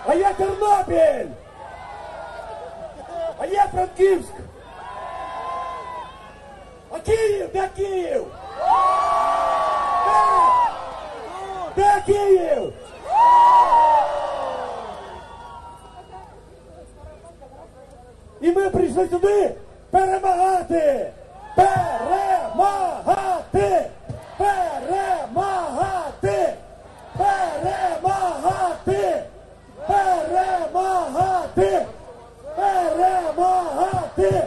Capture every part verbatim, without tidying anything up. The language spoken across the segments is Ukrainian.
А є Тернопіль! А є Франківськ! А Київ? Де Київ? Де? Де Київ? І ми прийшли сюди перемагати! Перемагати! Перемагати! Перемагати! Перемагати! Перемагати!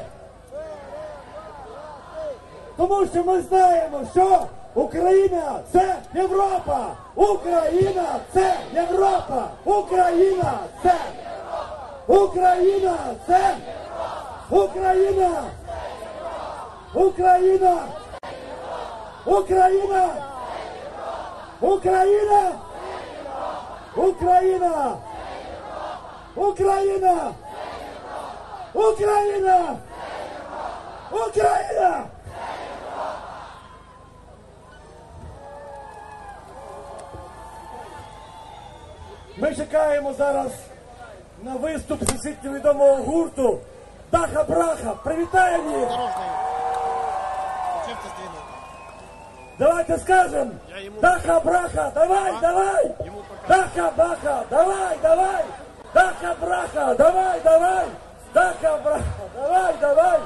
Тому що ми знаємо, що Україна – це Європа! Україна – це Європа! Україна – це Україна – це Україна! Україна! Україна! Україна! Україна! Україна! Україна! Україна! Ми чекаємо зараз на виступ всесвітньо відомого гурту Даха Браха. Привітаємо їх! Давайте скажем! Даха Браха! Давай, давай! Даха Браха! Давай, давай! Даха Браха! Давай, давай! Даха Браха! Давай, давай!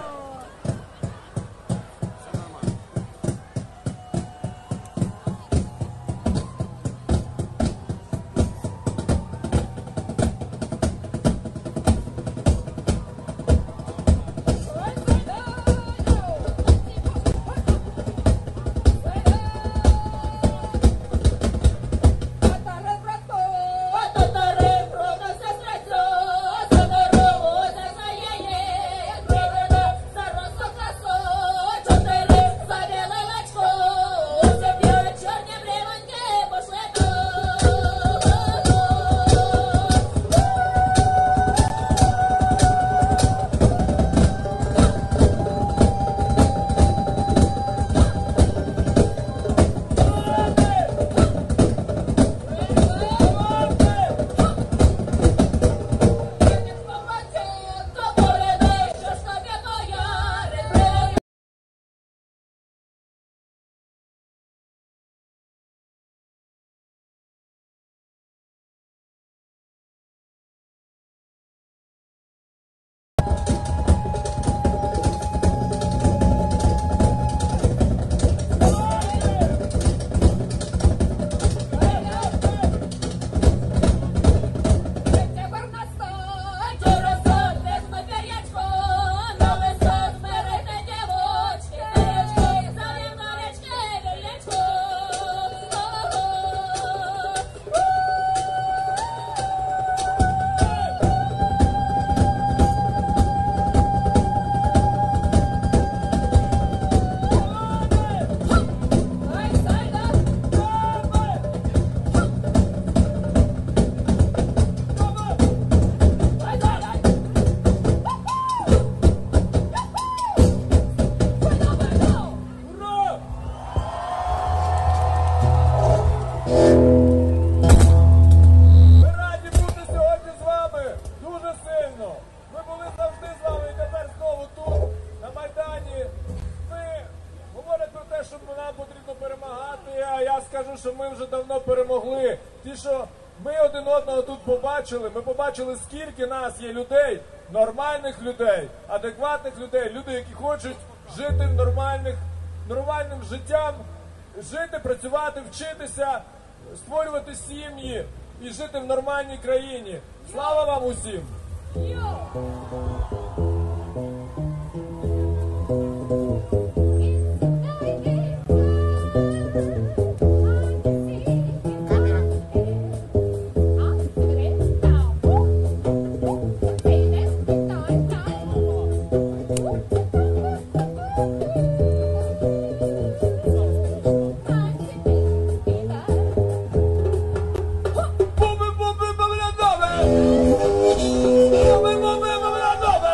Що ми вже давно перемогли. Ті, що ми один одного тут побачили, ми побачили, скільки нас є людей, нормальних людей, адекватних людей, люди, які хочуть жити в нормальних, нормальним життям, жити, працювати, вчитися, створювати сім'ї і жити в нормальній країні. Слава вам усім! Bobby, Bobby, Bobby, Bobby, Bobby, Bobby, Bobby, Bobby,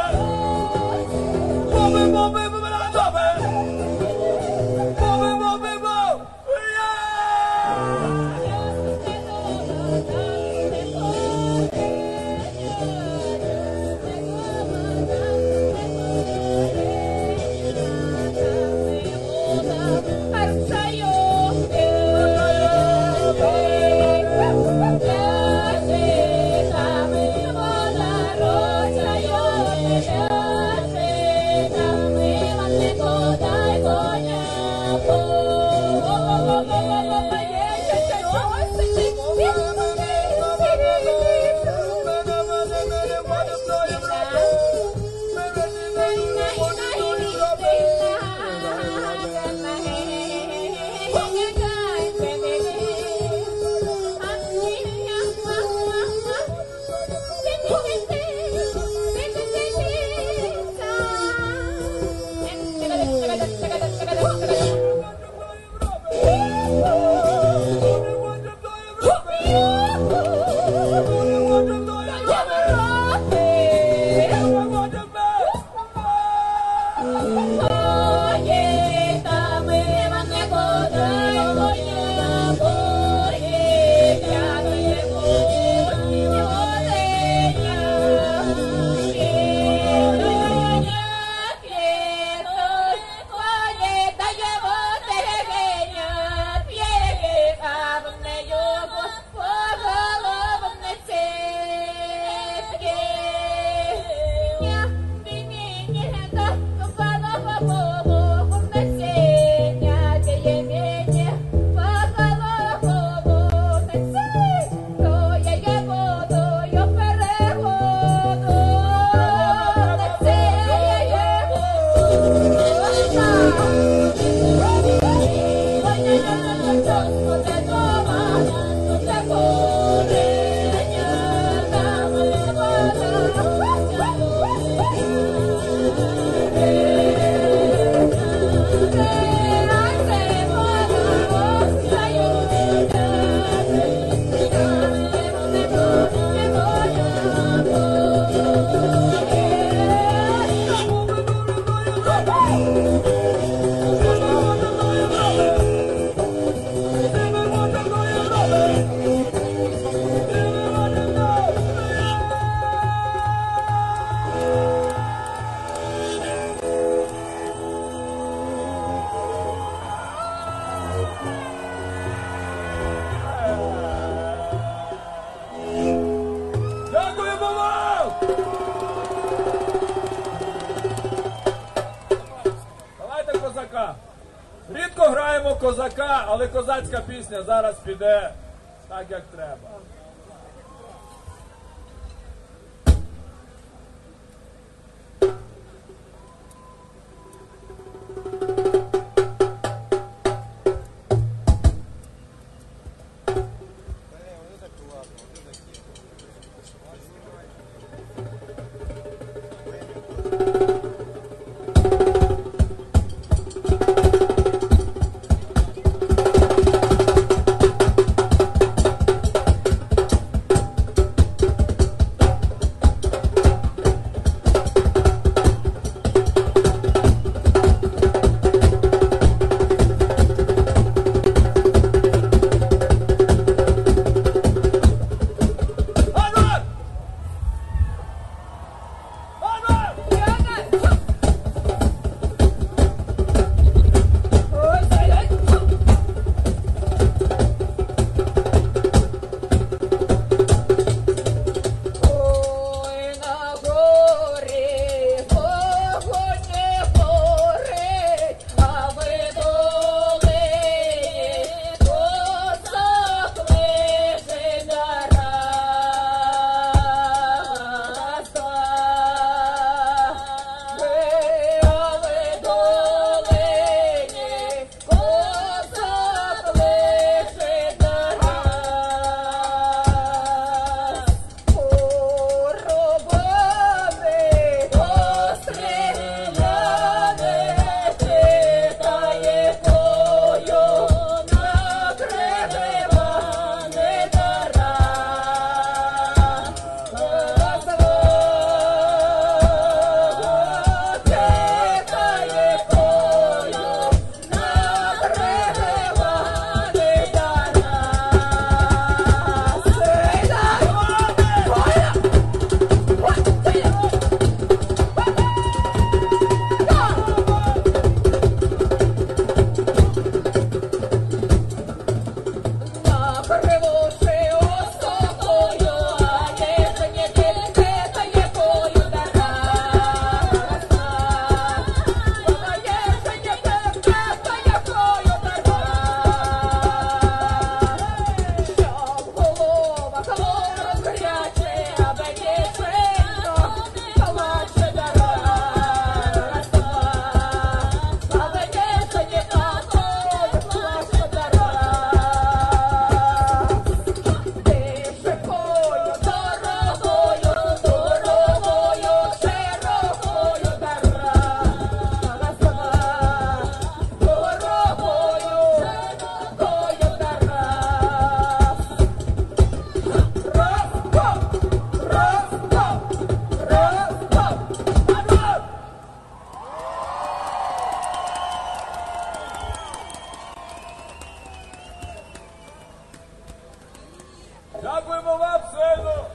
козака, але козацька пісня зараз піде так, як треба. Дякуємо вам сильно.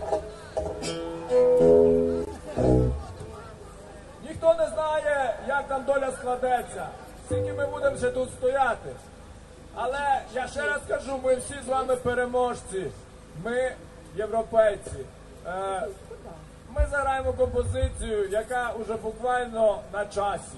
Ніхто не знає, як там доля складеться, скільки ми будемо ще тут стояти. Але я ще раз кажу, ми всі з вами переможці. Ми європейці. Е, ми заграємо композицію, яка уже буквально на часі.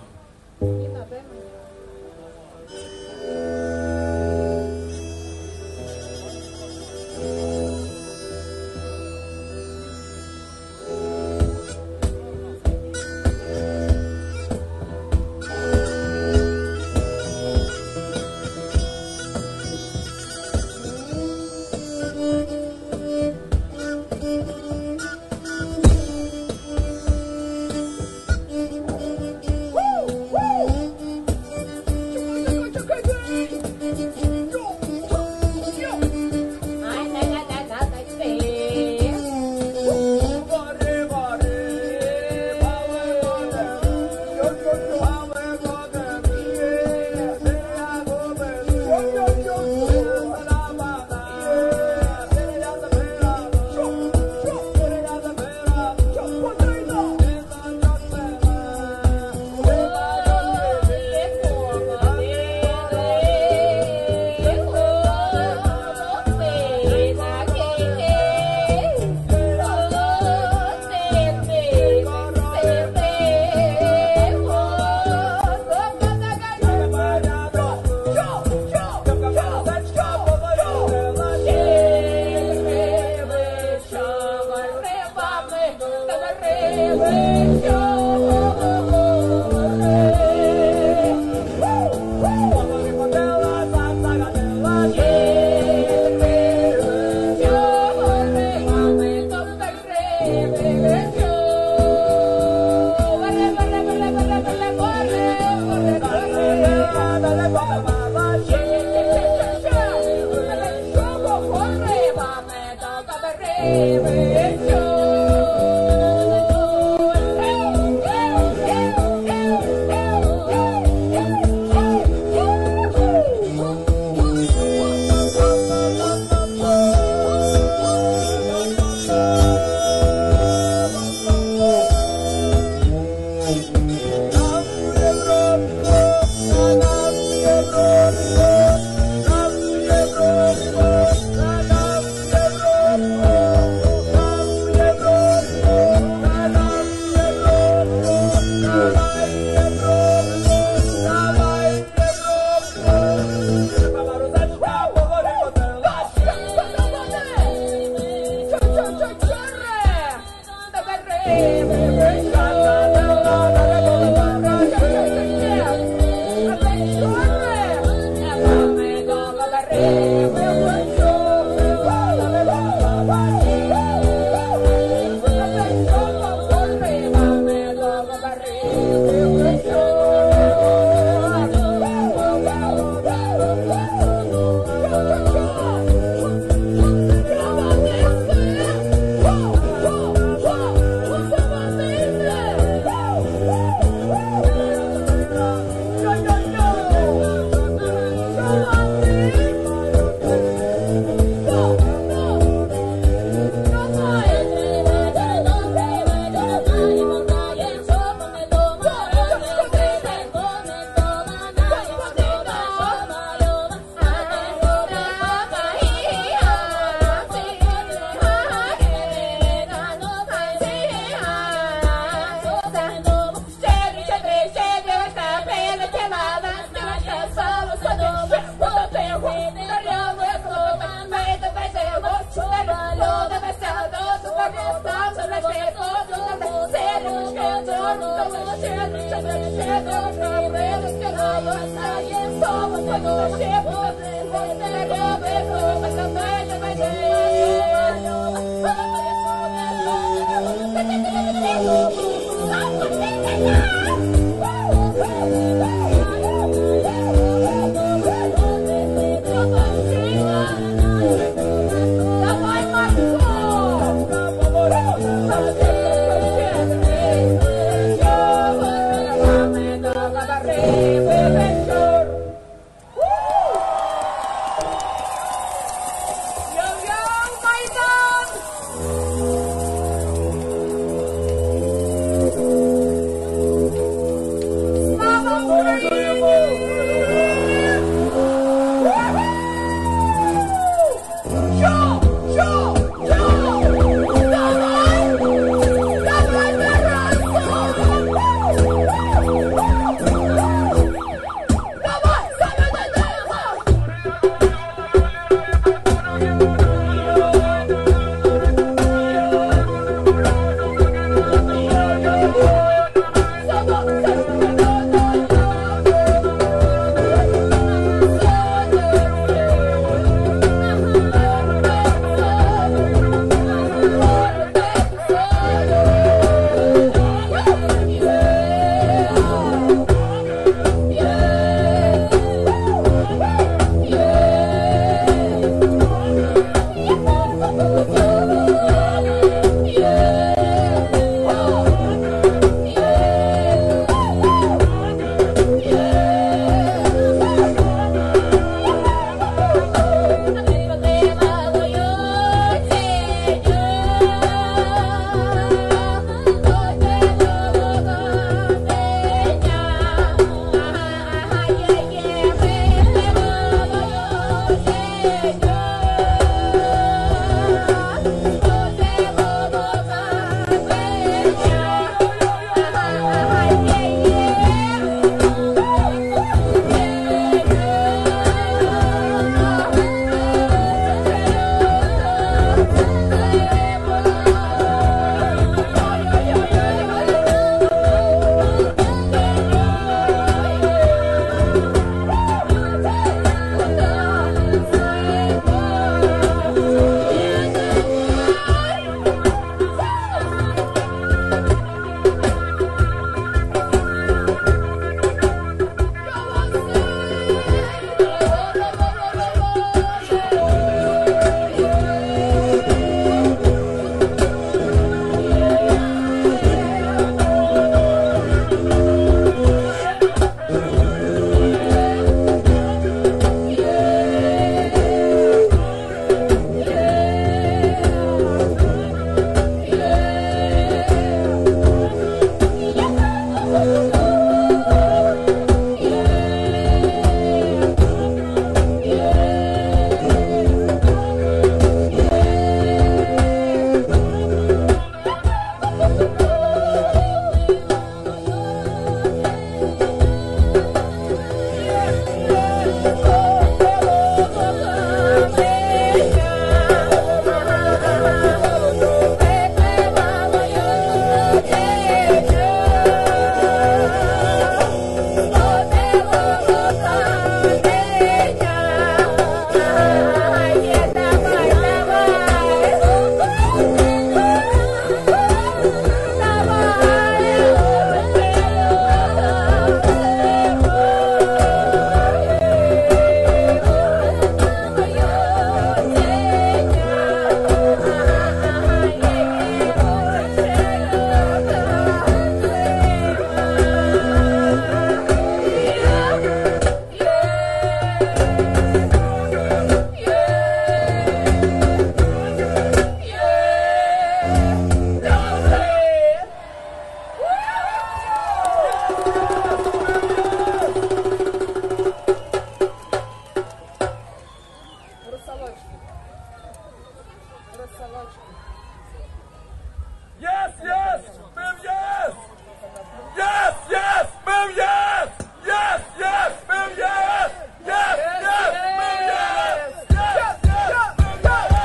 Yes, yes, мив yes! Yes, yes, мив yes! Yes, yes, мив yes! Yes, yes, мив yes! Yes, yes, мив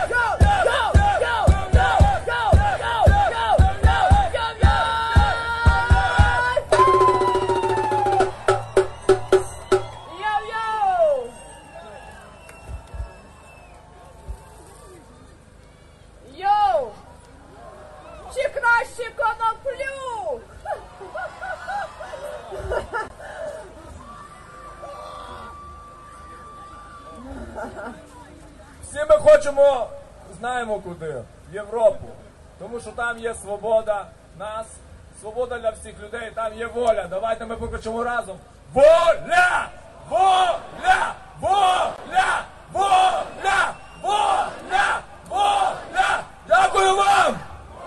Йоу! Чи краще коноплю? Всі ми хочемо, знаємо куди, в Європу. Тому що там є свобода нас, свобода для всіх людей, там є воля. Давайте ми покричимо разом. Воля! Воля! Воля! Воля! Воля! Воля! Дякую вам!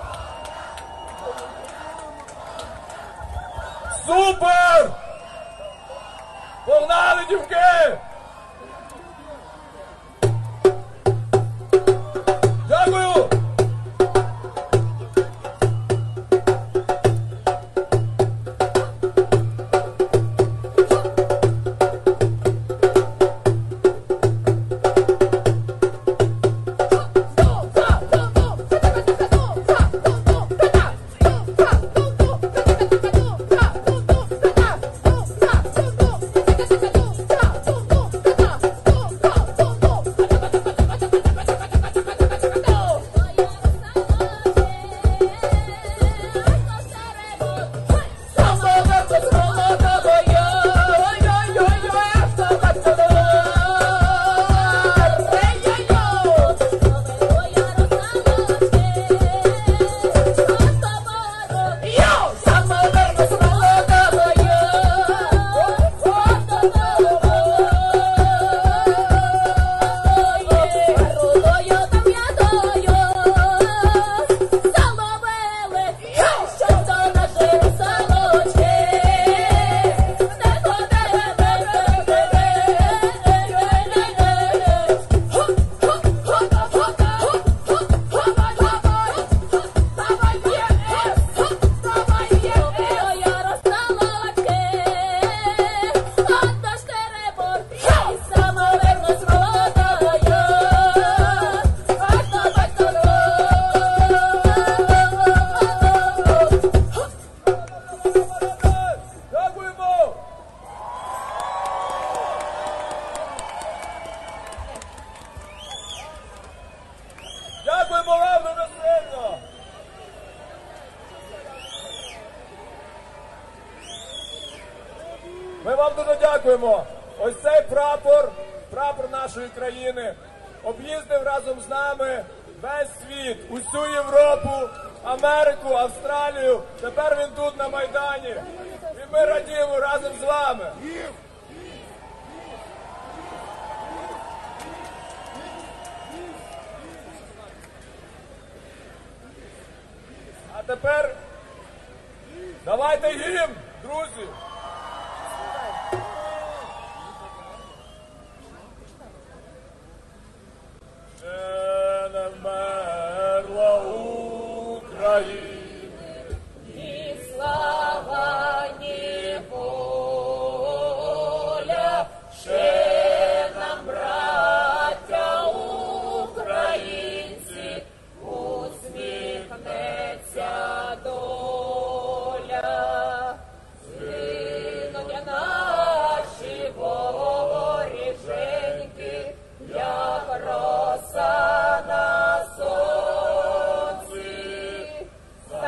Супер! Погнали, дівки! Дякую! Дякуємо вам дуже сильно! Ми вам дуже дякуємо! Ось цей прапор, прапор нашої країни, об'їздив разом з нами весь світ, усю Європу, Америку, Австралію. Тепер він тут на Майдані. І ми радіємо разом з вами. А тепер давайте гімн, друзі! Ще не вмерла України, Ні слава, ні воля, ще нам, браття українці, усміхнеться доля. Згинуть наші воріженьки, як роса на сонці,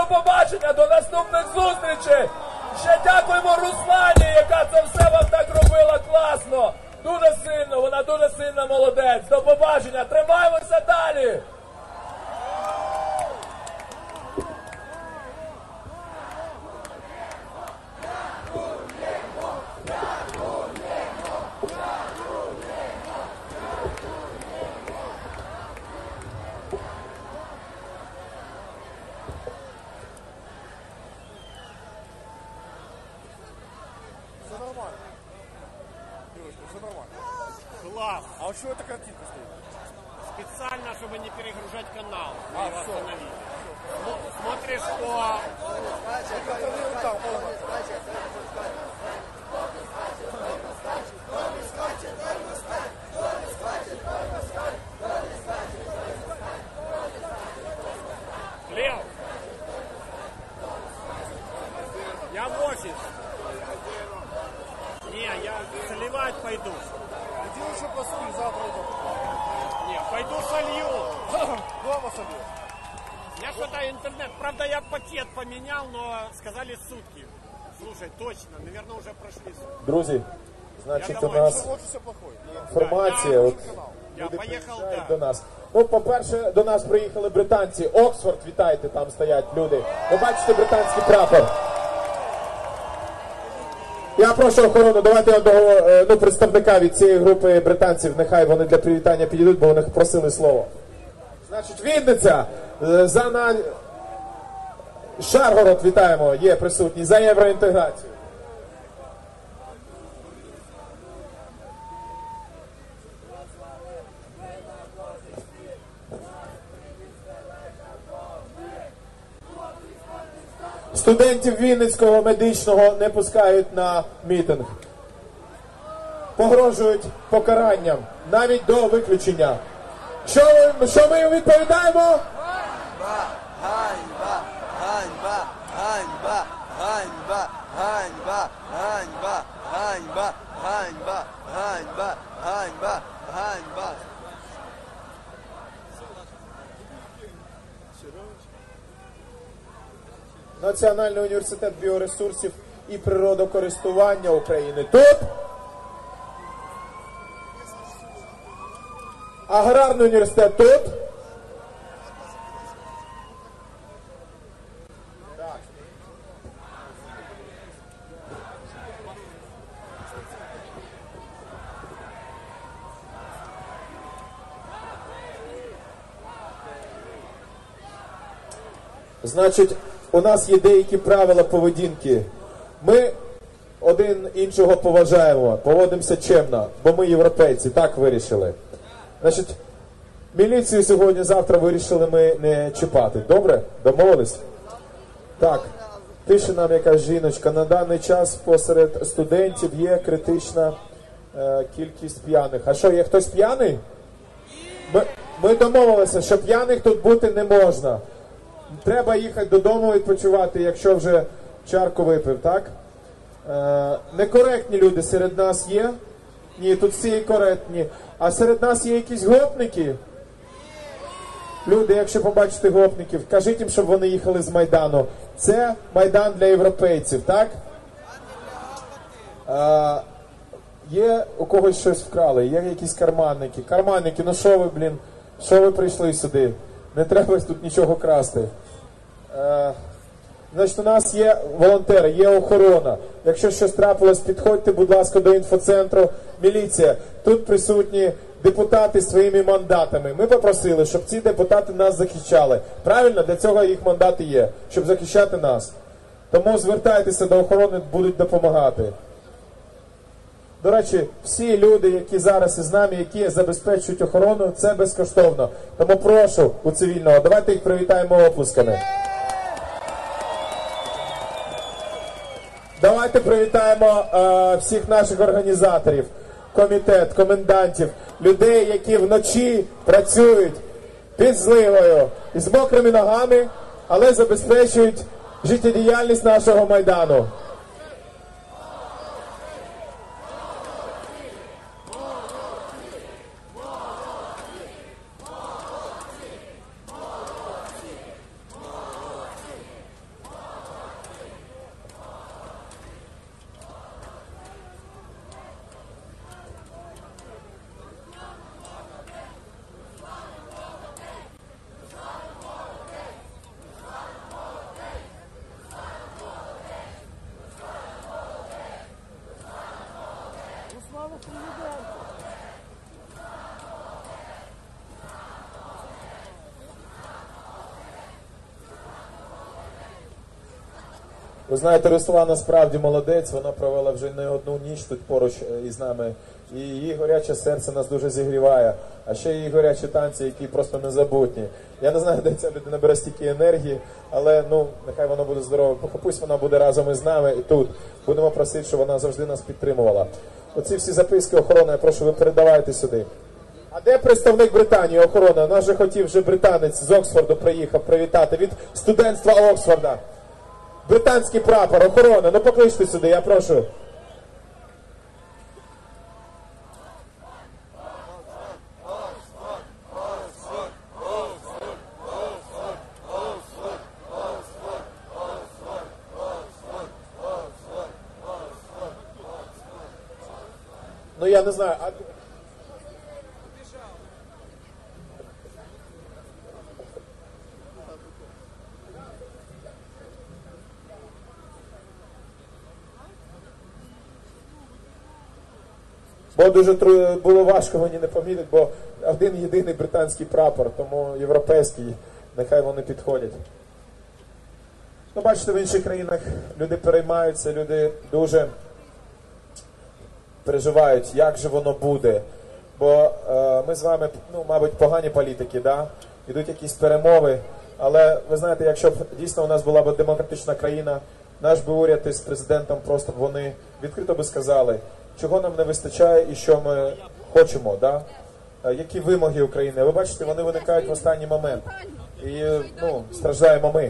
до побачення, до наступних зустрічей. Ще дякуємо Руслані, яка це все вам так робила класно. Дуже сильно, вона дуже сильна молодець. До побачення, тримаємося далі. Все нормально. Девочка, все нормально. Класс. А вот что эта картинка стоит? Специально, чтобы не перегружать канал. Мы А, его всё. остановили. Смо- Смотришь по... Контролируй там, вон. Лев. Я в офис. Не, я сливать пойду. Иди лучше посуди, завтра идем. Не, пойду солью. Дома собі. Я что-то интернет. Правда, я пакет поменял, но сказали сутки. Слушай, точно, наверное, уже прошли сутки. Друзі, значить Я у давай, нас Вот все плохое. інформація. От Я люди поехал, приїжджають да. до нас. Ну, по-перше, до нас приїхали британці. Оксфорд, вітайте, там стоять люди. Ви бачите британський прапор. Я прошу охорону, давайте одного е, ну, представника від цієї групи британців, нехай вони для привітання підійдуть, бо вони просили слово. Значить, Вінниця, е, за на... Шаргород, вітаємо, є присутній, за євроінтеграцію. Студентів Вінницького медичного не пускають на мітинг. Погрожують покаранням, навіть до виключення. Що, що ми їм відповідаємо? Ганьба, ганьба, ганьба, ганьба, ганьба, ганьба, ганьба, ганьба, ганьба, ганьба, ганьба, ганьба. Національний університет біоресурсів і природокористування України тут. Аграрний університет тут. Значить, у нас є деякі правила поведінки. Ми один іншого поважаємо, поводимося чемно, бо ми європейці, так вирішили. Значить, міліцію сьогодні-завтра вирішили ми не чіпати. Добре? Домовились? Так. Пише нам якась жіночка, на даний час посеред студентів є критична е, кількість п'яних. А що, є хтось п'яний? Ми, ми домовилися, що п'яних тут бути не можна. Треба їхати додому відпочивати, якщо вже чарку випив, так? Е, некоректні люди серед нас є? Ні, тут всі коректні. А серед нас є якісь гопники? Люди, якщо побачите гопників, кажіть їм, щоб вони їхали з Майдану. Це Майдан для європейців, так? Е, є у когось щось вкрали, є якісь карманники. Карманники, ну що ви, блін, що ви прийшли сюди? Не треба тут нічого красти. Е, значить, у нас є волонтери, є охорона. Якщо щось трапилось, підходьте, будь ласка, до інфоцентру. Міліція. Тут присутні депутати своїми мандатами. Ми попросили, щоб ці депутати нас захищали. Правильно? Для цього їх мандати є, щоб захищати нас. Тому звертайтеся до охорони, будуть допомагати. До речі, всі люди, які зараз із нами, які забезпечують охорону, це безкоштовно. Тому прошу у цивільного, давайте їх привітаємо оплесками. Давайте привітаємо е, всіх наших організаторів, комітет, комендантів, людей, які вночі працюють під зливою і з мокрими ногами, але забезпечують життєдіяльність нашого Майдану. Ви знаєте, Руслана справді молодець, вона провела вже не одну ніч тут поруч із нами. І її гаряче серце нас дуже зігріває. А ще її гарячі танці, які просто незабутні. Я не знаю, де ця людина бере стільки енергії, але ну нехай вона буде здорова. Пусть вона буде разом із нами і тут. Будемо просити, щоб вона завжди нас підтримувала. Оці всі записки охорони, я прошу, ви передавайте сюди. А де представник Британії, охорона? Нас же хотів вже британець з Оксфорду приїхав привітати від студентства Оксфорда. Британський прапор, охорона, ну покличте сюди, я прошу. Ну я не знаю, а... Бо дуже було важко мені не помітити, бо один єдиний британський прапор, тому європейський, нехай вони підходять. Ну, бачите, в інших країнах люди переймаються, люди дуже переживають, як же воно буде. Бо е, ми з вами, ну, мабуть, погані політики, да? Ідуть якісь перемови, але ви знаєте, якщо б дійсно у нас була б демократична країна, наш би уряд із президентом просто б вони відкрито би сказали, чого нам не вистачає і що ми хочемо, да? Які вимоги України. Ви бачите, вони виникають в останній момент. І ну, страждаємо ми.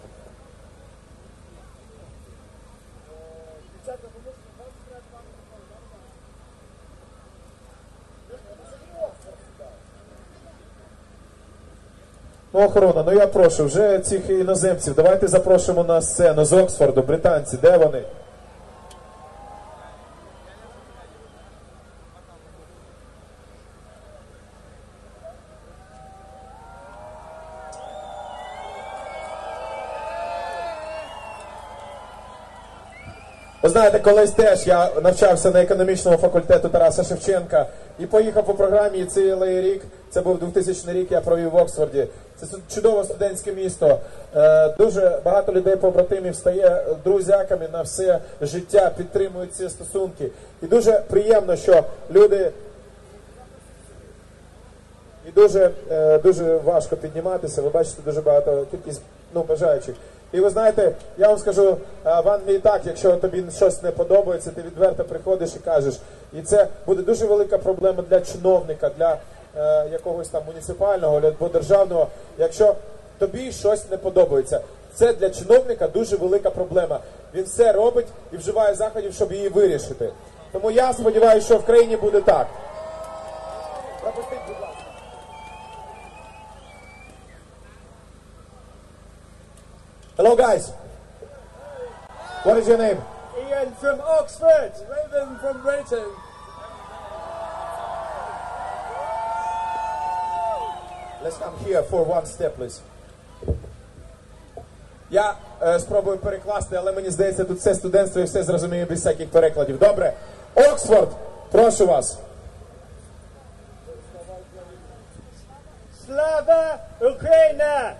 Ну, охорона, ну я прошу, вже цих іноземців, давайте запрошуємо на сцену з Оксфорду, британці, де вони? Ви знаєте, колись теж я навчався на економічному факультету Тараса Шевченка і поїхав по програмі, і цілий рік, це був двохтисячний рік, я провів в Оксфорді. Це чудове студентське місто. Дуже багато людей побратимів стає друзяками на все життя, підтримують ці стосунки. І дуже приємно, що люди... І дуже, дуже важко підніматися, ви бачите, дуже багато кількість ну, бажаючих. І ви знаєте, я вам скажу, в Англії так, якщо тобі щось не подобається, ти відверто приходиш і кажеш. І це буде дуже велика проблема для чиновника, для е, якогось там муніципального або державного. Якщо тобі щось не подобається, це для чиновника дуже велика проблема. Він все робить і вживає заходів, щоб її вирішити. Тому я сподіваюся, що в країні буде так. Пропустіть, будь ласка. Hello guys, what is your name? Ian from Oxford, Raven from Brighton. Let's come here for one step, please. Я е, спробую перекласти, але мені здається, тут все студентство і все зрозуміє без всяких перекладів. Добре? Оксфорд, прошу вас. Слава Україна!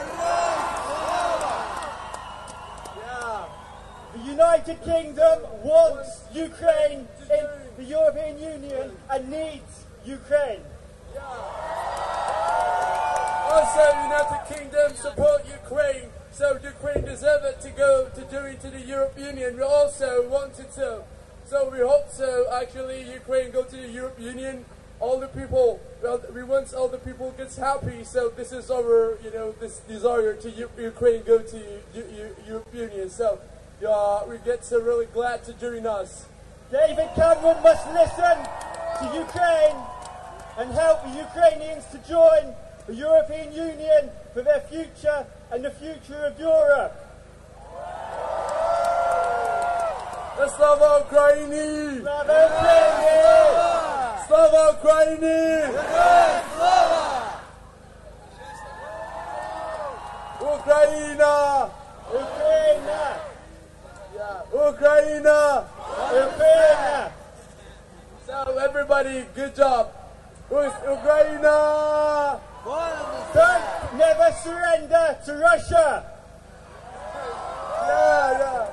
The United Kingdom wants Ukraine in the European Union and needs Ukraine. Also, United Kingdom support Ukraine, so Ukraine deserves it to go to do into the European Union. We also wanted to, so we hope so. Actually, Ukraine go to the European Union. All the people, well, we want all the people gets happy. So this is our, you know, this desire to U Ukraine go to U U European Union. So. Yeah, we get so really glad to join us. David Cameron must listen to Ukraine and help the Ukrainians to join the European Union for their future and the future of Europe. Slava Ukraini! Slava Ukraini! Slava Ukraini! Ukraina! Ukraina! Ukraina! Ukraina! So everybody, good job. Who's Ukraina? Don't never surrender to Russia. Yeah, yeah.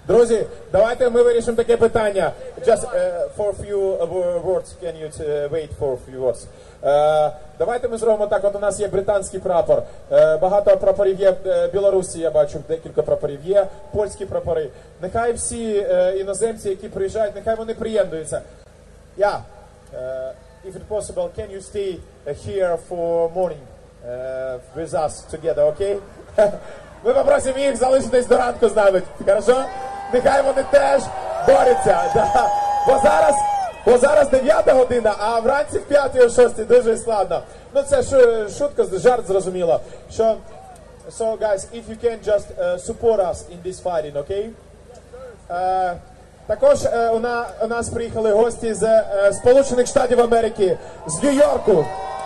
Друзі, давайте ми вирішимо таке питання. Just uh, for a few uh, words, can you uh, wait for a few words? Uh, давайте ми зробимо так, от у нас є британський прапор, uh, багато прапорів є в Білорусі, я бачу, декілька прапорів є, польські прапори. Нехай всі uh, іноземці, які приїжджають, нехай вони приєднуються. Yeah, uh, if it's possible, can you stay uh, here for morning uh, with us together, okay? Ми попросимо їх залишитись до ранку з нами, хорошо? Нехай вони теж борються, да. Бо зараз, бо зараз дев'ята година, а вранці в п'ятій о шостій дуже складно. Ну це ш, шутка, жарт зрозуміло. Що, so guys, if you can just uh, support us in this fighting, okay? Uh, також uh, у, на, у нас приїхали гості з uh, Сполучених Штатів Америки, з Нью-Йорку.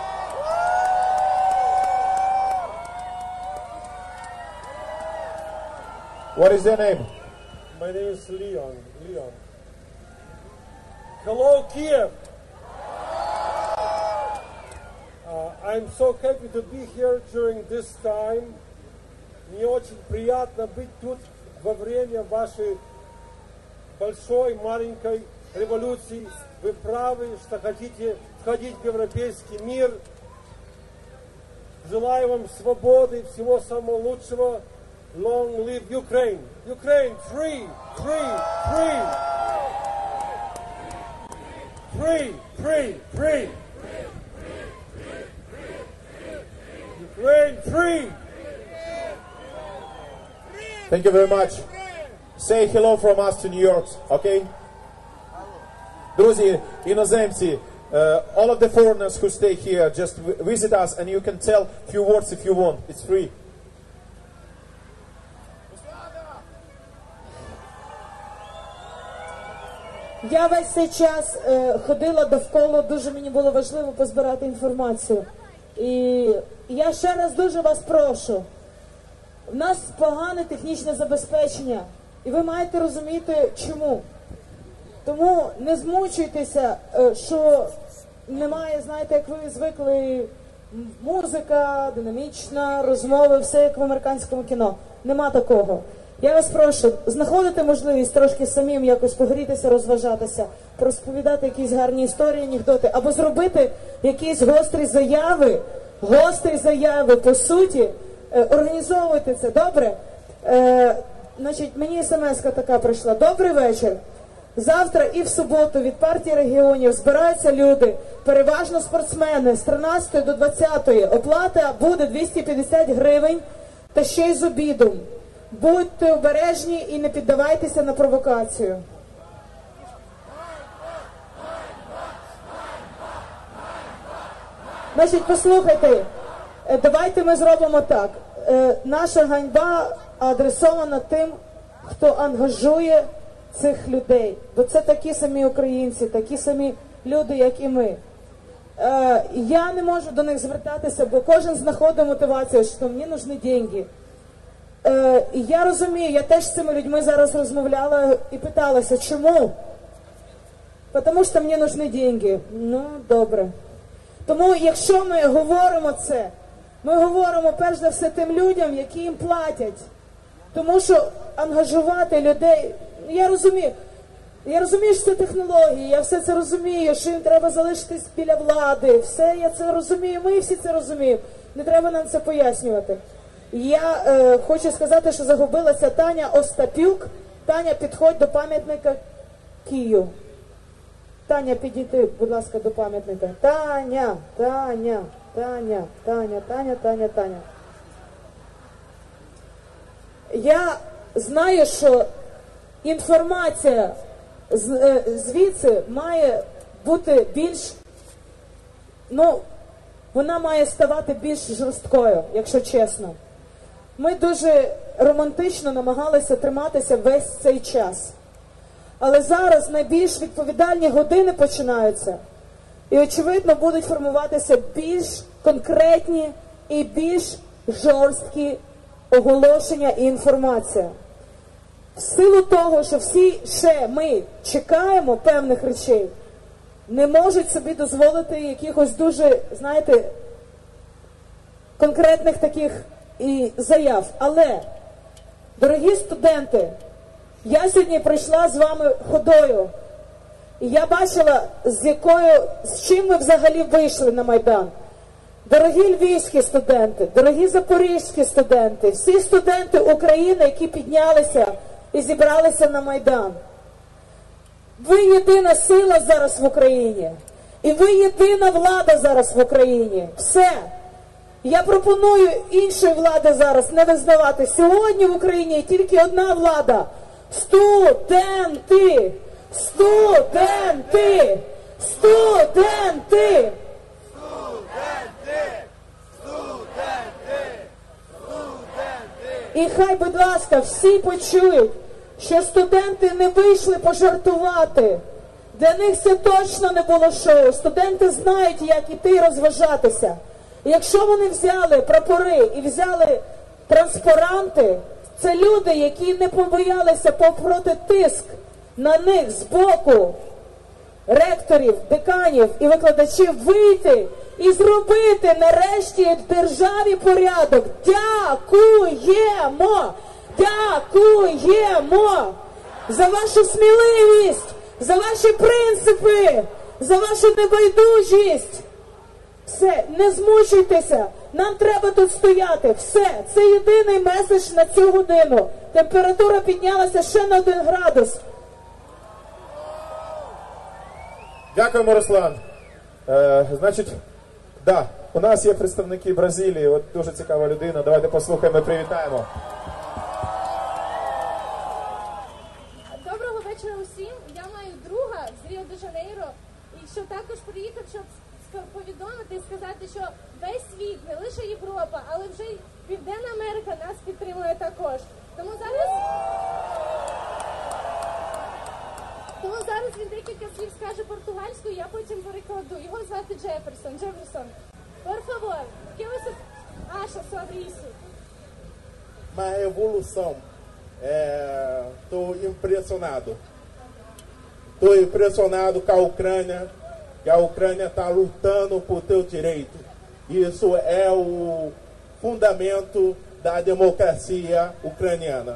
What is your name? My name is Leon. Leon. Hello, Kiev. Uh, I'm so happy to be here during this time. Мне очень приятно быть тут во время вашей большой, маленькой революции. Вы правы, что хотите входить в европейский мир. Желаю вам свободы, всего самого лучшего. Long live Ukraine! Ukraine, free, free, free! Free, free, free! Ukraine, free! Thank you very much. Say hello from us to New York, okay? Друзі, іноземці, uh, all of the foreigners who stay here, just visit us and you can tell a few words if you want. It's free. Я весь цей час е, ходила довкола, дуже мені було важливо позбирати інформацію. І я ще раз дуже вас прошу, у нас погане технічне забезпечення, і ви маєте розуміти, чому. Тому не змучуйтеся, е, що немає, знаєте, як ви звикли, музика, динамічна, розмови, все як в американському кіно. Нема такого. Я вас прошу, знаходити можливість трошки самим якось погрітися, розважатися, розповідати якісь гарні історії, анекдоти, або зробити якісь гострі заяви, гострі заяви, по суті, е, організовуйте це, добре? Е, значить, мені смс-ка така прийшла. Добрий вечір. Завтра і в суботу від партії регіонів збираються люди, переважно спортсмени, з тринадцятої до двадцятої. Оплата буде двісті п'ятдесят гривень, та ще й з обідом. Будьте обережні і не піддавайтеся на провокацію. Значить, послухайте, давайте ми зробимо так. Наша ганьба адресована тим, хто ангажує цих людей. Бо це такі самі українці, такі самі люди, як і ми. Я не можу до них звертатися, бо кожен знаходить мотивацію, що мені нужні гроші. Е, я розумію, я теж з цими людьми зараз розмовляла і питалася, чому? Тому що мені нужні гроші. Ну, добре. Тому, якщо ми говоримо це, ми говоримо перш за все тим людям, які їм платять. Тому що ангажувати людей, я розумію, я розумію, що це технології, я все це розумію, що їм треба залишитись біля влади, все я це розумію, ми всі це розуміємо, не треба нам це пояснювати. Я е, хочу сказати, що загубилася Таня Остапюк. Таня, підходь до пам'ятника Кию. Таня, підійди, будь ласка, до пам'ятника. Таня, Таня, Таня, Таня, Таня, Таня, Таня. Я знаю, що інформація з, е, звідси має бути більш, ну, вона має ставати більш жорсткою, якщо чесно. Ми дуже романтично намагалися триматися весь цей час. Але зараз найбільш відповідальні години починаються. І, очевидно, будуть формуватися більш конкретні і більш жорсткі оголошення і інформація. В силу того, що всі ще ми чекаємо певних речей, не можуть собі дозволити якихось дуже, знаєте, конкретних таких і заяв. Але, дорогі студенти, Я сьогодні прийшла з вами ходою. І я бачила, з якою, з чим ви взагалі вийшли на Майдан. Дорогі львівські студенти, дорогі запорізькі студенти, всі студенти України, які піднялися і зібралися на Майдан. Ви єдина сила зараз в Україні. І ви єдина влада зараз в Україні. Все. Я пропоную іншої влади зараз не визнавати. Сьогодні в Україні є тільки одна влада. Студенти! Студенти! Студенти! І хай, будь ласка, всі почують, що студенти не вийшли пожартувати. Для них це точно не було шоу. Студенти знають, як іти і розважатися. І якщо вони взяли прапори і взяли транспаранти, це люди, які не побоялися попороти тиск на них з боку ректорів, деканів і викладачів вийти і зробити нарешті в державі порядок. Дякуємо! Дякуємо! За вашу сміливість, за ваші принципи, за вашу небайдужість. Все, не змучуйтеся, нам треба тут стояти. Все, це єдиний меседж на цю годину. Температура піднялася ще на один градус. Дякуємо, Руслан. Е, значить, да, у нас є представники Бразилії, от дуже цікава людина. Давайте послухаємо і привітаємо. Доброго вечора усім. Я маю друга з Ріо-де-Жанейро, і що також приїхав, щоб повідомити і сказати, що весь світ, не лише Європа, але вже й Південна Америка нас підтримує також. Тому зараз... Тому зараз він декілька слів скаже португальською, я потім перекладу. Його звати Джеферсон. Джеферсон, por favor, que você acha sobre isso? Uma revolução. Estou é, impressionado. Estou impressionado com a Ucrânia, que a Ucrânia está lutando por teu direito. Isso é o fundamento da democracia ucraniana.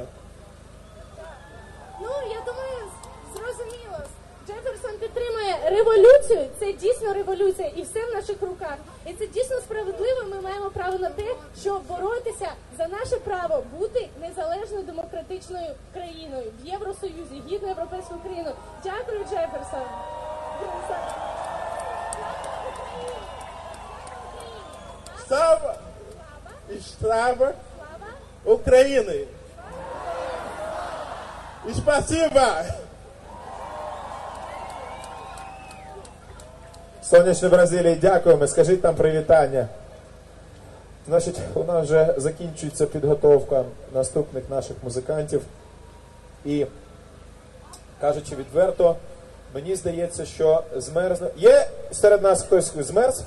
Ну, я думаю, зрозуміло. Джеферсон підтримує революцію, це дійсно революція, і все в наших руках. І це дійсно справедливо, ми маємо право на те, щоб боротися за наше право бути незалежною демократичною країною в Євросоюзі, гідною європейською країною. Дякую, Джеферсон. Слава і слава України! І спасибо! Сонячної Бразилії, дякуємо. Скажіть там привітання. Значить, у нас вже закінчується підготовка наступних наших музикантів. І, кажучи відверто, мені здається, що змерзне... Є серед нас хтось змерз?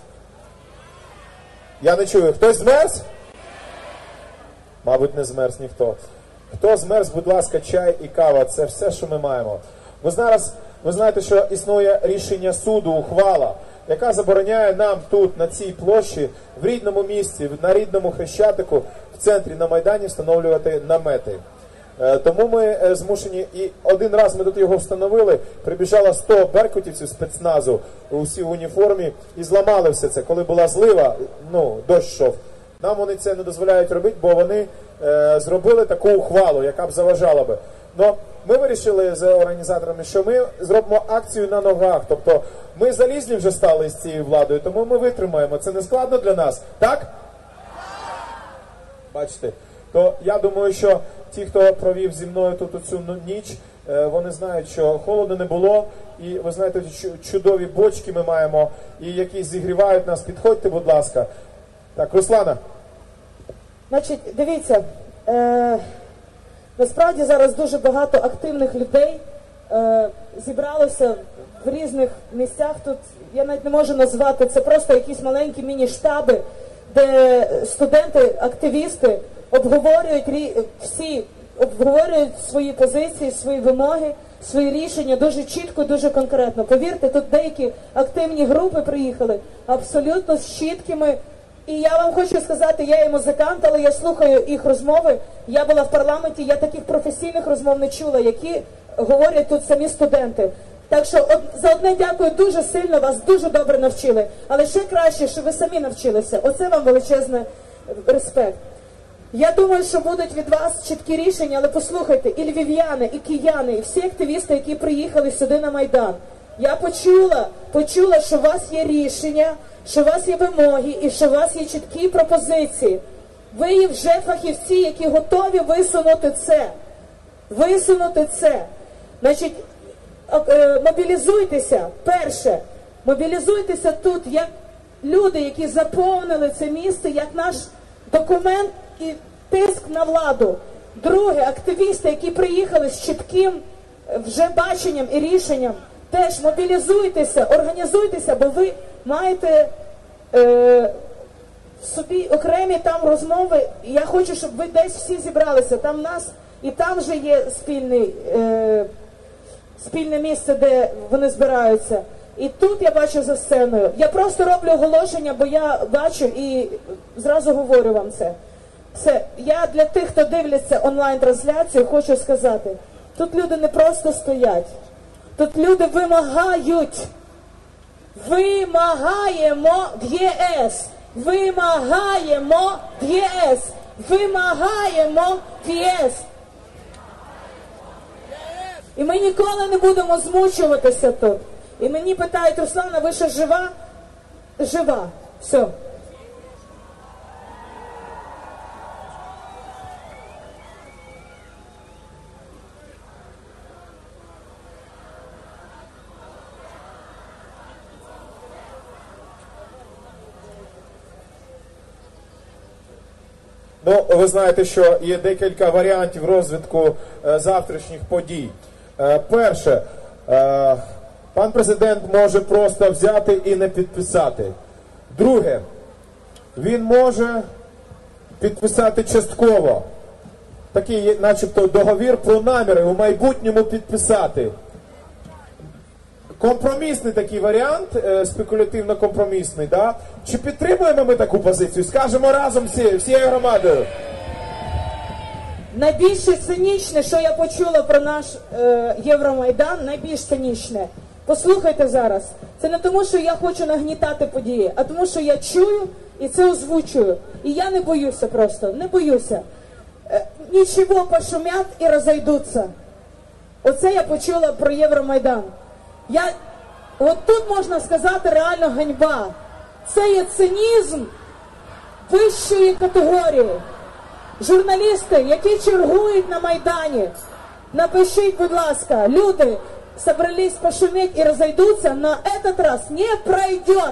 Я не чую. Хтось змерз? Мабуть, не змерз ніхто. Хто змерз, будь ласка, чай і кава. Це все, що ми маємо. Ви зараз, ви знаєте, що існує рішення суду, ухвала, яка забороняє нам тут, на цій площі, в рідному місці, на рідному Хрещатику, в центрі на Майдані встановлювати намети. Тому ми змушені, і один раз ми тут його встановили, прибіжало сто беркутівців спецназу, усі в уніформі, і зламали все це. Коли була злива, ну, дощ йшов. Нам вони це не дозволяють робити, бо вони е, зробили таку ухвалу, яка б заважала би. Но ми вирішили з організаторами, що ми зробимо акцію на ногах. Тобто ми залізні вже стали з цією владою, тому ми витримаємо. Це не складно для нас, так? Бачите? То я думаю, що ті, хто провів зі мною тут оцю ніч, вони знають, що холоду не було. І ви знаєте, чудові бочки ми маємо, і які зігрівають нас. Підходьте, будь ласка. Так, Руслана. Значить, дивіться, е, насправді зараз дуже багато активних людей е, зібралося в різних місцях. Тут я навіть не можу назвати, це просто якісь маленькі міні-штаби, де студенти, активісти обговорюють всі, обговорюють свої позиції, свої вимоги, свої рішення дуже чітко, дуже конкретно. Повірте, тут деякі активні групи приїхали абсолютно з чіткими І я вам хочу сказати, я і музикант, але я слухаю їх розмови. Я була в парламенті, я таких професійних розмов не чула, які говорять тут самі студенти. Так що од, за одне дякую дуже сильно, вас дуже добре навчили. Але ще краще, що ви самі навчилися. Оце вам величезний респект. Я думаю, що будуть від вас чіткі рішення, але послухайте, і львів'яни, і кияни, і всі активісти, які приїхали сюди на Майдан. Я почула, почула, що у вас є рішення, що у вас є вимоги і що у вас є чіткі пропозиції. Ви є вже фахівці, які готові висунути це. Висунути це. Значить, мобілізуйтеся, перше, мобілізуйтеся тут, як люди, які заповнили це місце, як наш документ і тиск на владу. Друге, активісти, які приїхали з чітким вже баченням і рішенням, теж мобілізуйтеся, організуйтеся, бо ви маєте е, в собі окремі там розмови. Я хочу, щоб ви десь всі зібралися. Там нас і там вже є спільний, е, спільне місце, де вони збираються. І тут я бачу за сценою. Я просто роблю оголошення, бо я бачу і зразу говорю вам це. Все. Я для тих, хто дивляться онлайн-трансляцію, хочу сказати, тут люди не просто стоять. Тут люди вимагають. Вимагаємо в ЄС. Вимагаємо в ЄС. Вимагаємо в ЄС. І ми ніколи не будемо змучуватися тут. І мені питають, Руслана, ви ще жива? Жива. Все. Ну, ви знаєте, що є декілька варіантів розвитку е, завтрашніх подій. Е, перше, е, пан президент може просто взяти і не підписати. Друге, він може підписати частково. Такий, начебто, договір про наміри у майбутньому підписати. Компромісний такий варіант, е, спекулятивно-компромісний, да? Чи підтримуємо ми таку позицію? Скажемо разом всі, всією громадою. Найбільше цинічне, що я почула про наш е, Євромайдан, найбільш цинічне. Послухайте зараз. Це не тому, що я хочу нагнітати події, а тому, що я чую і це озвучую. І я не боюся просто, не боюся. Е, нічого пошумять і розійдуться. Оце я почула про Євромайдан. Я, от тут можна сказати реально ганьба. Це є цинізм вищої категорії. Журналісти, які чергують на Майдані, напишіть, будь ласка, люди собрались пошуметь і розійдуться, на этот раз не пройдет.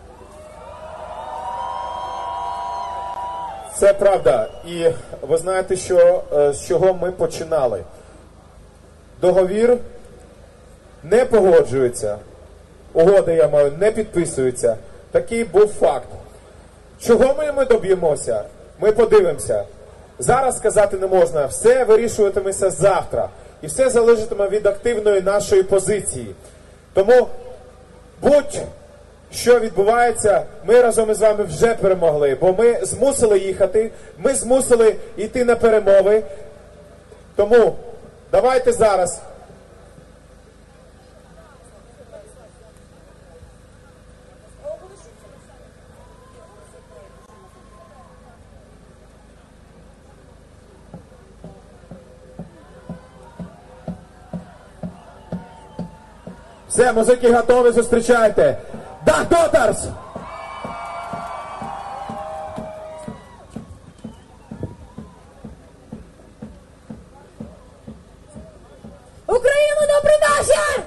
Це правда. І ви знаєте, що, з чого ми починали. Договір не погоджується, угоди, я маю, не підписуються. Такий був факт. Чого ми, ми доб'ємося? Ми подивимося. Зараз сказати не можна. Все вирішуватиметься завтра. І все залежатиме від активної нашої позиції. Тому будь-що відбувається, ми разом із вами вже перемогли. Бо ми змусили їхати, ми змусили йти на перемови. Тому давайте зараз. Все, музики готові, зустрічайте. Dag Dotters! Україну до продажі!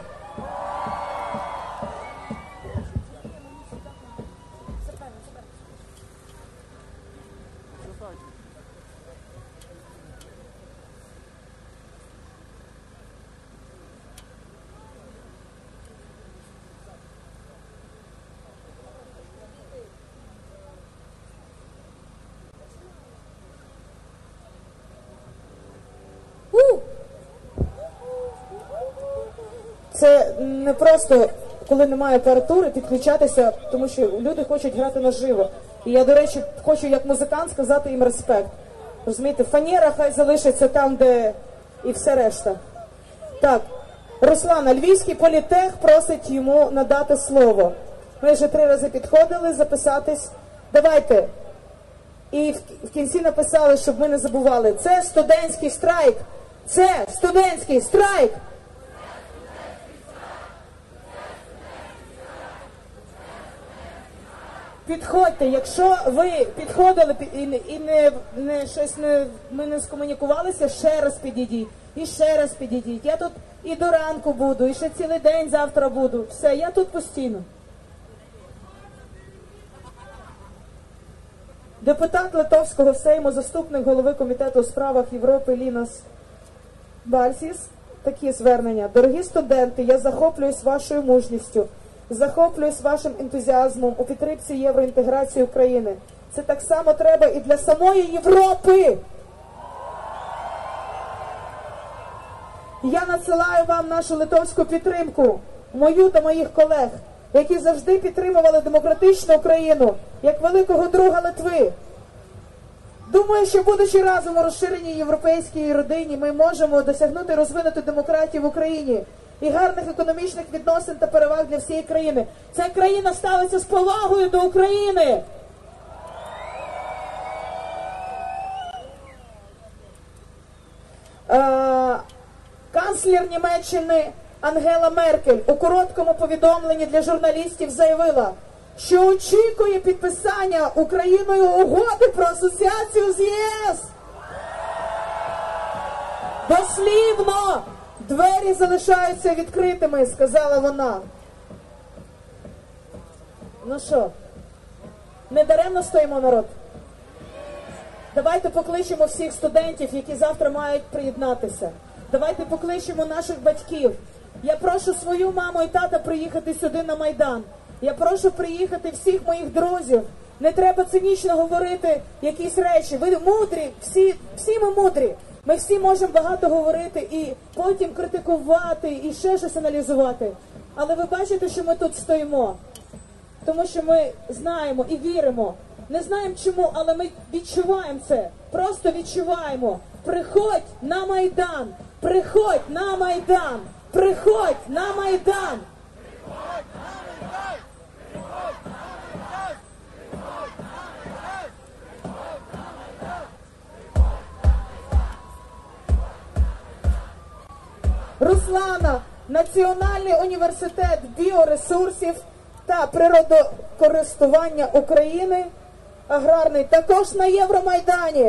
Це не просто, коли немає апаратури, підключатися, тому що люди хочуть грати наживо. І я, до речі, хочу як музикант сказати їм респект. Розумієте, фанера хай залишиться там, де і все решта. Так, Руслана, Львівський політех просить йому надати слово. Ми вже три рази підходили записатись. Давайте. І в кінці написали, щоб ми не забували. Це студентський страйк. Це студентський страйк. Підходьте, якщо ви підходили і не, і не, не щось не, ми не скомунікувалися, ще раз підійдіть. І ще раз підійдіть. Я тут і до ранку буду, і ще цілий день завтра буду. Все, я тут постійно. Депутат Литовського Сейму, заступник голови Комітету у справах Європи Лінас Бальсіс. Такі звернення. Дорогі студенти, я захоплююсь вашою мужністю, захоплююсь вашим ентузіазмом у підтримці євроінтеграції України. Це так само треба і для самої Європи. Я надсилаю вам нашу литовську підтримку, мою та моїх колег, які завжди підтримували демократичну Україну, як великого друга Литви. Думаю, що будучи разом у розширеній європейській родині, ми можемо досягнути розвинути демократію в Україні і гарних економічних відносин та переваг для всієї країни. Ця країна ставиться з повагою до України. Е, канцлер Німеччини Ангела Меркель у короткому повідомленні для журналістів заявила, що очікує підписання Україною угоди про асоціацію з ЄС. Дослівно, двері залишаються відкритими, сказала вона. Ну що, не даремно стоїмо, народ? Давайте покличемо всіх студентів, які завтра мають приєднатися. Давайте покличемо наших батьків. Я прошу свою маму і тата приїхати сюди на Майдан. Я прошу приїхати всіх моїх друзів. Не треба цинічно говорити якісь речі. Ви мудрі, всі, всі ми мудрі. Ми всі можемо багато говорити і потім критикувати, і ще щось аналізувати. Але ви бачите, що ми тут стоїмо. Тому що ми знаємо і віримо. Не знаємо чому, але ми відчуваємо це. Просто відчуваємо. Приходь на Майдан! Приходь на Майдан! Приходь на Майдан! Руслана, Національний університет біоресурсів та природокористування України, аграрний, також на Євромайдані.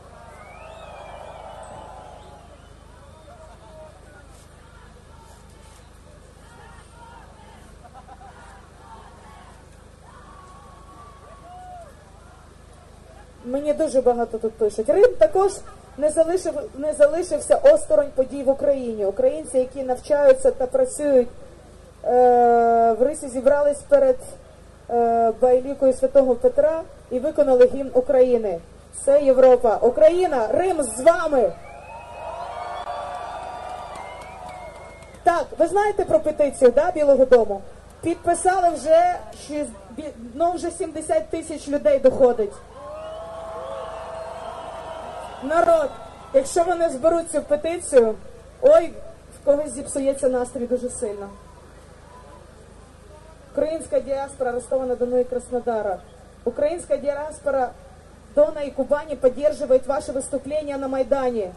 Мені дуже багато тут пишуть. Рим також не, залишив, не залишився осторонь подій в Україні. Українці, які навчаються та працюють е, в Рисі, зібрались перед е, Байлікою Святого Петра і виконали гімн України. Це Європа. Україна, Рим з вами! Так, ви знаєте про петицію, да, Білого дому? Підписали вже, ну, вже сімдесят тисяч людей доходить. Народ, якщо вони зберуть цю петицію, ой, в когось зіпсується настрій дуже сильно. Українська діаспора Ростова-на-Дону и Краснодара. Украинская диаспора Дона и Кубани поддерживает ваше выступление на Майдане.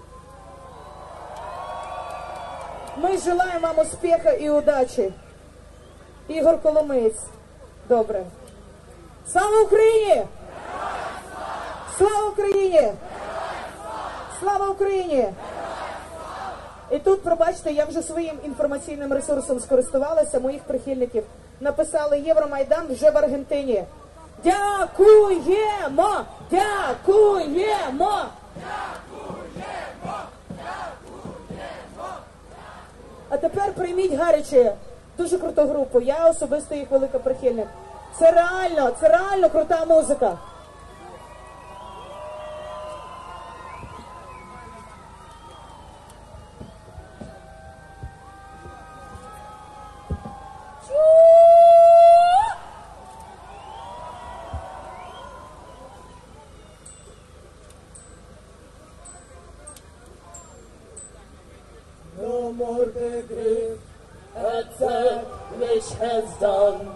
Мы желаем вам успеха и удачи. Ігор Коломиєць. Добре. Слава Україні! Слава Україні! Слава Україні! І тут, пробачте, я вже своїм інформаційним ресурсом скористувалася, моїх прихильників. Написали Євромайдан вже в Аргентині. Дякуємо! Дякуємо! А тепер прийміть гаряче дуже круту групу. Я особисто їх велика прихильник. Це реально, це реально крута музика. more be grieved at that which has done.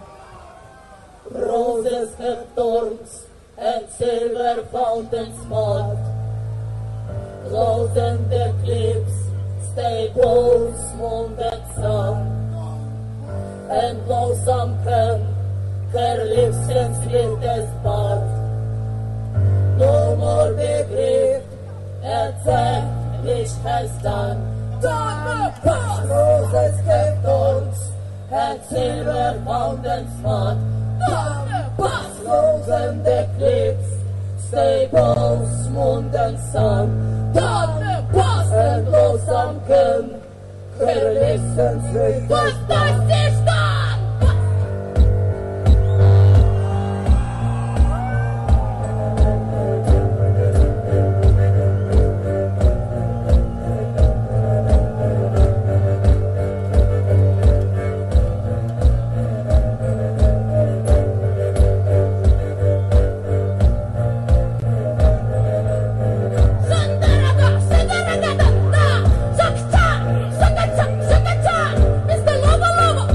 Roses have thorns and silver fountains mud. Clouds and the cliffs stay both moon and sun. And blossom can her lips and sweetest bud. No more be grieved at that which has done. Done the past. Roses have thorns and silver fountains mud. Done the past. Clouds and the cliffs stay both moon and sun. Done the past. And blossom can her lips and sweetest bud. Mister Lobo Lobo!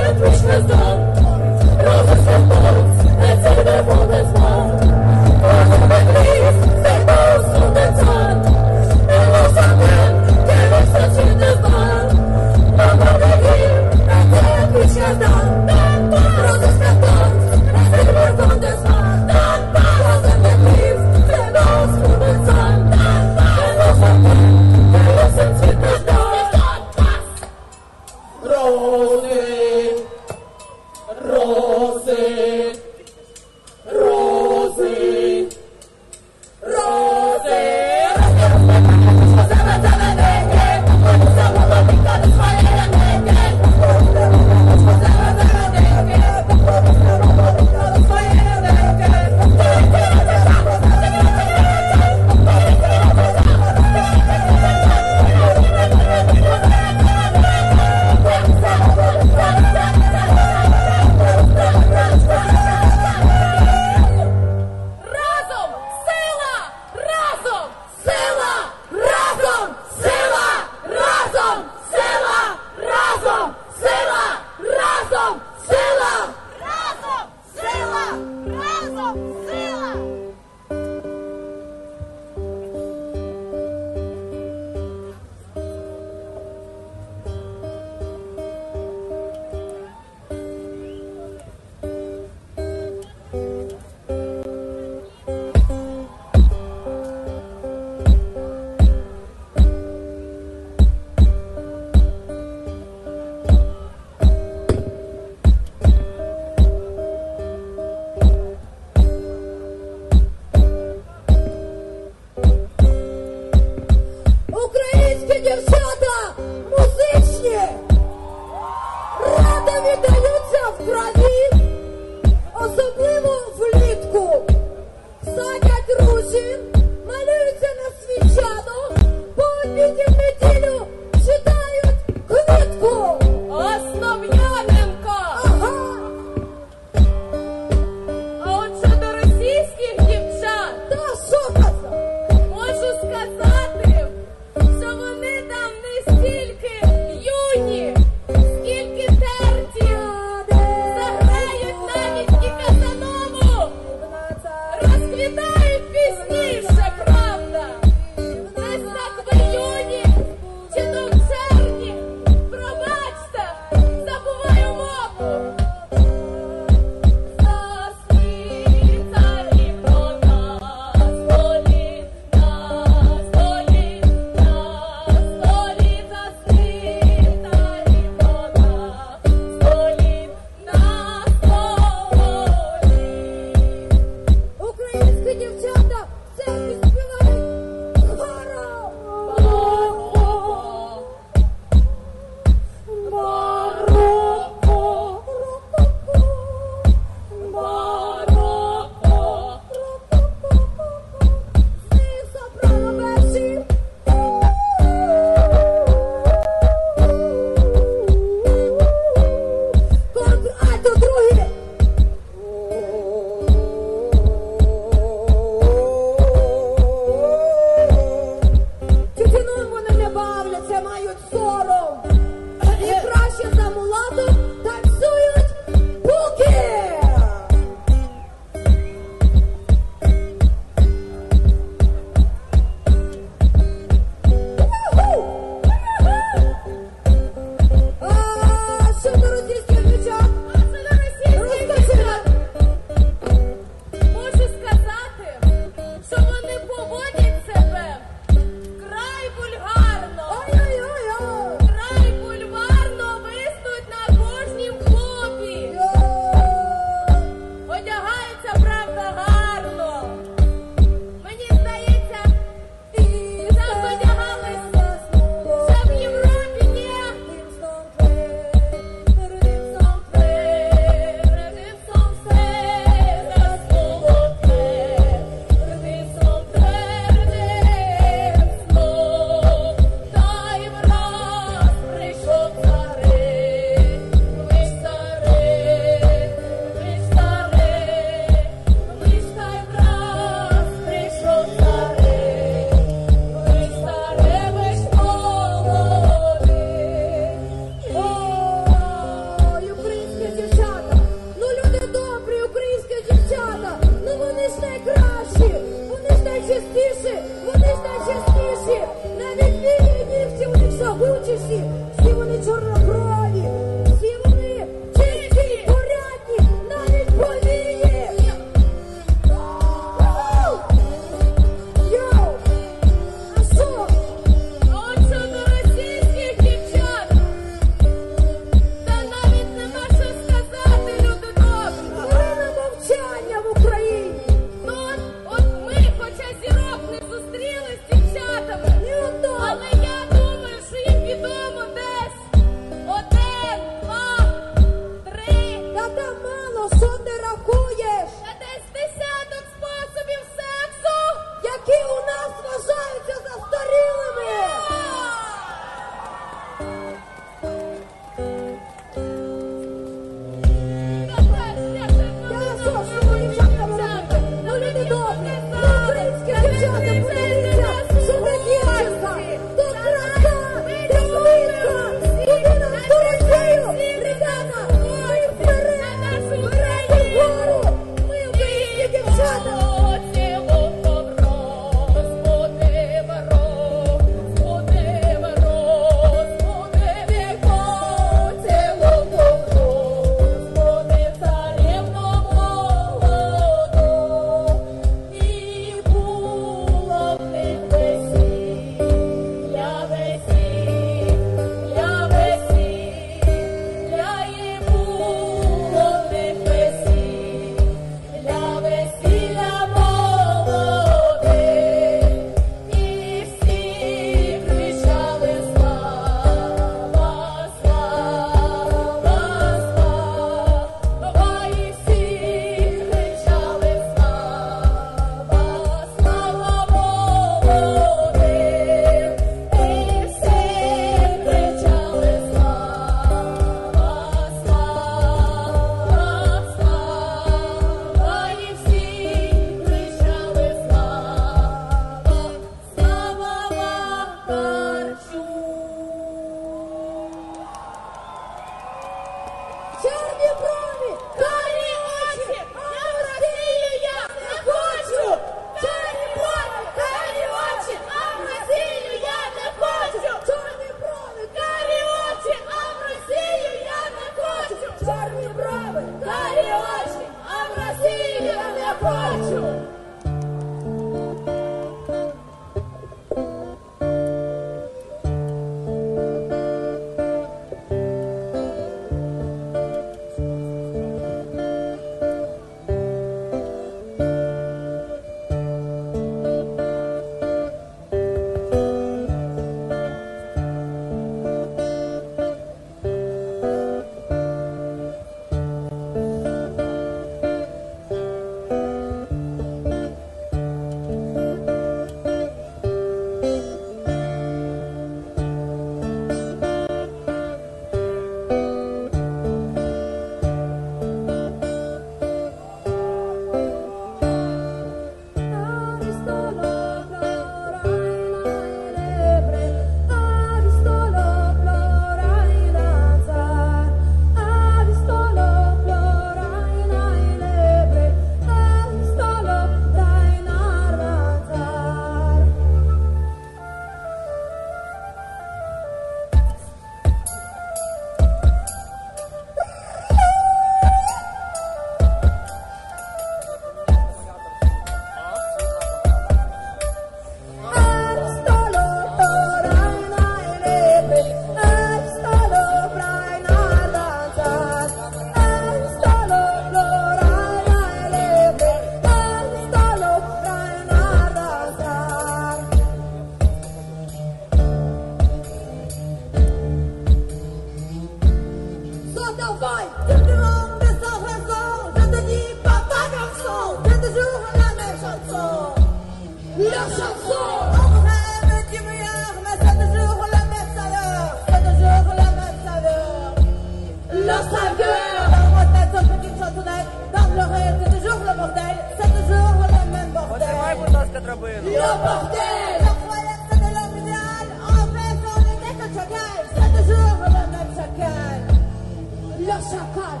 chanson. On rêve du meilleur, mais c'est toujours la même saveur. C'est toujours la même saveur. La saveur. Dans ma tête, une petite chansonnette. Dans l'oreille, c'est toujours le bordel. C'est toujours le même bordel. Le bordel. La croyance, c'est de l'homme idéal. En fait, on est des chacal. C'est toujours le même chacal. Le chacal.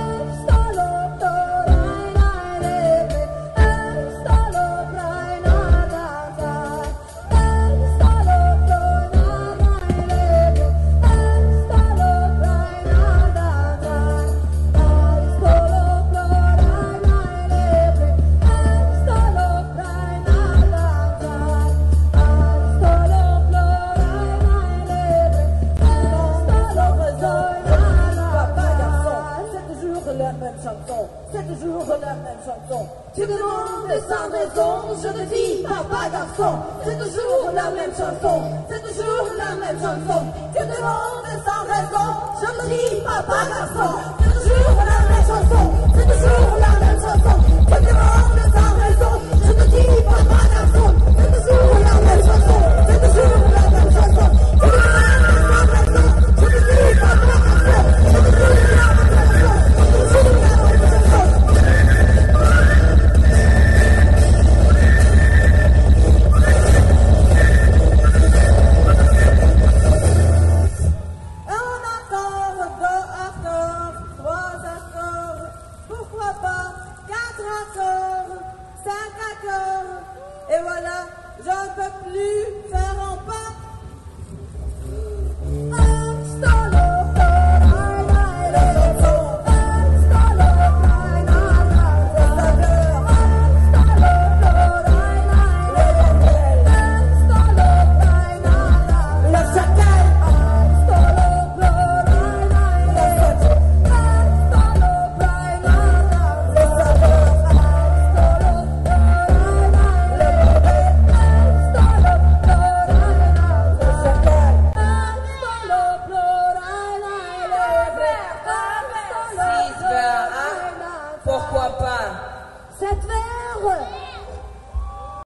C'est toujours la même chanson. Tu demandes sans raison, je te dis papa garçon. C'est toujours la même chanson. C'est toujours la même chanson. Tu demandes sans raison, je te dis papa garçon.